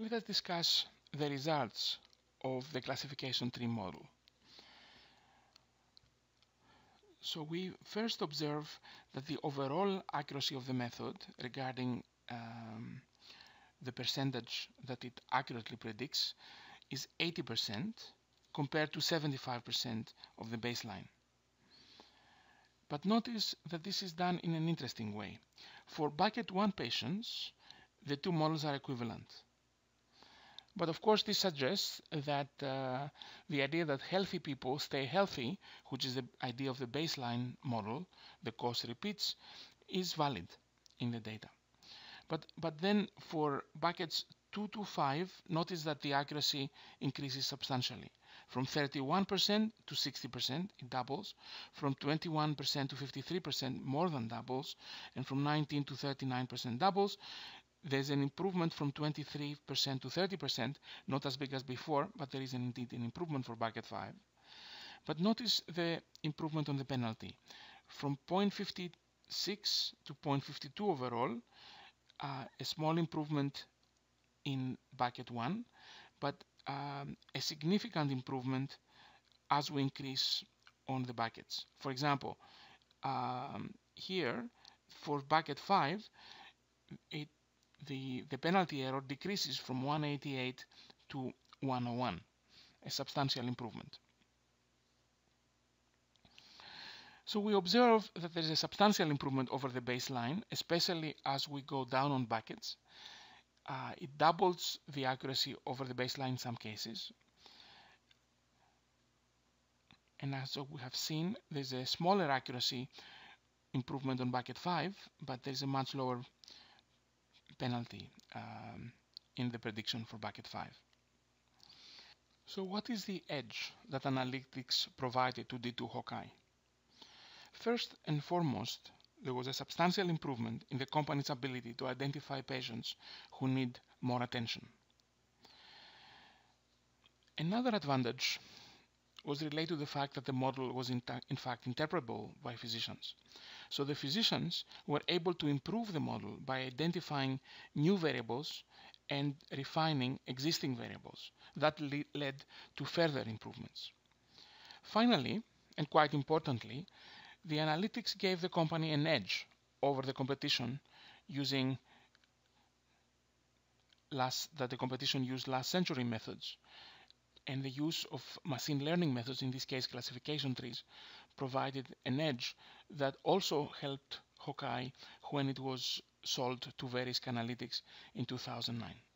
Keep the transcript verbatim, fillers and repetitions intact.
Let us discuss the results of the classification tree model. So we first observe that the overall accuracy of the method regarding um, the percentage that it accurately predicts is eighty percent compared to seventy-five percent of the baseline. But notice that this is done in an interesting way. For bucket one patients, the two models are equivalent. But of course, this suggests that uh, the idea that healthy people stay healthy, which is the idea of the baseline model, the cost repeats, is valid in the data. But, but then for buckets two to five, notice that the accuracy increases substantially. From thirty-one percent to sixty percent, it doubles. From twenty-one percent to fifty-three percent, more than doubles. And from nineteen to thirty-nine percent doubles. There's an improvement from twenty-three percent to thirty percent, not as big as before, but there is indeed an improvement for bucket five. But notice the improvement on the penalty. From zero point five six to zero point five two overall, uh, a small improvement in bucket one, but um, a significant improvement as we increase on the buckets. For example, um, here for bucket five, it The, the penalty error decreases from one eighty-eight to one oh one, a substantial improvement. So we observe that there is a substantial improvement over the baseline, especially as we go down on buckets. Uh, it doubles the accuracy over the baseline in some cases. And as we have seen, there's a smaller accuracy improvement on bucket five, but there's a much lower penalty um, in the prediction for bucket five. So what is the edge that analytics provided to D two Hawkeye? First and foremost, there was a substantial improvement in the company's ability to identify patients who need more attention. Another advantage was related to the fact that the model was in, in fact interpretable by physicians. So the physicians were able to improve the model by identifying new variables and refining existing variables. That le led to further improvements. Finally, and quite importantly, the analytics gave the company an edge over the competition using last, that the competition used last century methods. And the use of machine learning methods, in this case classification trees, provided an edge that also helped Hawkeye when it was sold to Verisk Analytics in two thousand nine.